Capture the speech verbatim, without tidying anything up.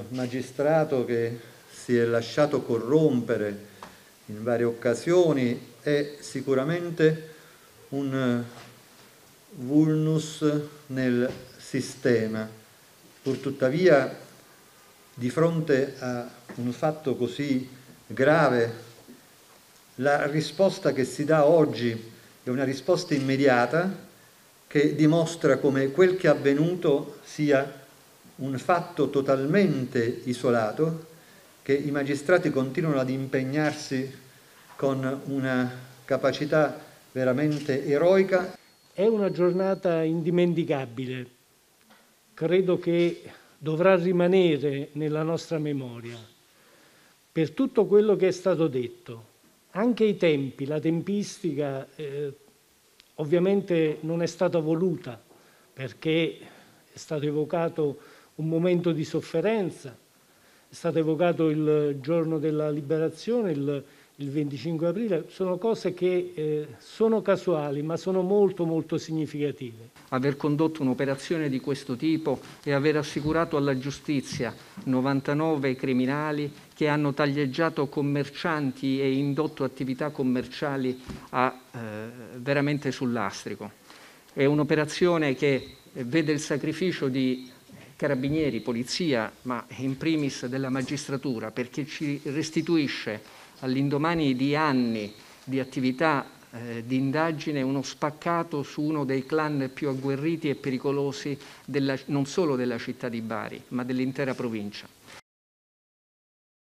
magistrato che si è lasciato corrompere in varie occasioni è sicuramente un vulnus nel sistema. Purtuttavia, di fronte a un fatto così grave, la risposta che si dà oggi è una risposta immediata che dimostra come quel che è avvenuto sia un fatto totalmente isolato, che i magistrati continuano ad impegnarsi con una capacità veramente eroica. È una giornata indimenticabile, credo che dovrà rimanere nella nostra memoria per tutto quello che è stato detto. Anche i tempi, la tempistica eh, ovviamente non è stata voluta, perché è stato evocato un momento di sofferenza, è stato evocato il giorno della liberazione, il, il venticinque aprile, sono cose che eh, sono casuali ma sono molto molto significative. Aver condotto un'operazione di questo tipo e aver assicurato alla giustizia novantanove criminali che hanno taglieggiato commercianti e indotto attività commerciali a, eh, veramente sul lastrico. È un'operazione che vede il sacrificio di carabinieri, polizia, ma in primis della magistratura, perché ci restituisce all'indomani di anni di attività eh, di indagine uno spaccato su uno dei clan più agguerriti e pericolosi della, non solo della città di Bari, ma dell'intera provincia.